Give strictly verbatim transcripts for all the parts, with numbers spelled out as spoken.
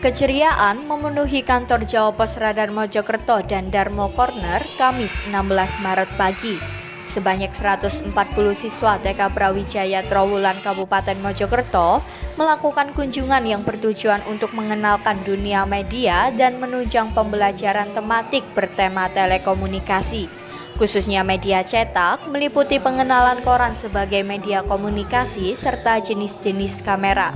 Keceriaan memenuhi kantor Jawa Pos Radar Mojokerto dan Darmo Corner Kamis enam belas Maret pagi. Sebanyak seratus empat puluh siswa T K Brawijaya Trowulan Kabupaten Mojokerto melakukan kunjungan yang bertujuan untuk mengenalkan dunia media dan menunjang pembelajaran tematik bertema telekomunikasi. Khususnya media cetak, meliputi pengenalan koran sebagai media komunikasi serta jenis-jenis kamera.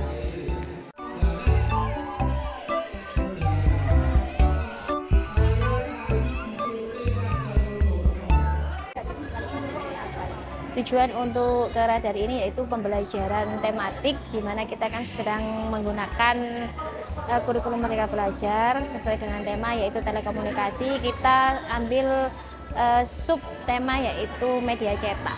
Tujuan untuk ke radar ini yaitu pembelajaran tematik, di mana kita kan sedang menggunakan uh, kurikulum Merdeka Belajar sesuai dengan tema yaitu telekomunikasi. Kita ambil uh, sub tema yaitu media cetak.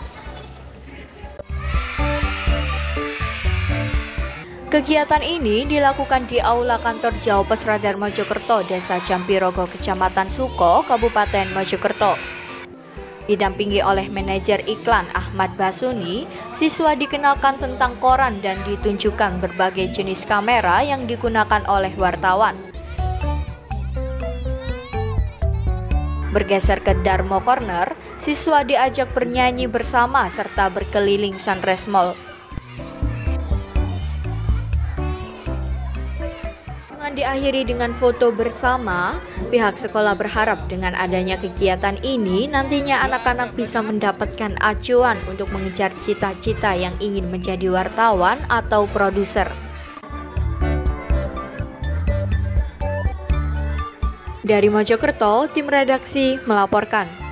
Kegiatan ini dilakukan di Aula Kantor Jawa Pos Radar Mojokerto, Desa Jampirogo, Kecamatan Suko, Kabupaten Mojokerto. Didampingi oleh manajer iklan Ahmad Basuni, siswa dikenalkan tentang koran dan ditunjukkan berbagai jenis kamera yang digunakan oleh wartawan. Bergeser ke Darmo Corner, siswa diajak bernyanyi bersama serta berkeliling Sunrise Mall. Diakhiri dengan foto bersama. Pihak sekolah berharap dengan adanya kegiatan ini nantinya anak-anak bisa mendapatkan acuan untuk mengejar cita-cita yang ingin menjadi wartawan atau produser. Dari Mojokerto, tim redaksi melaporkan.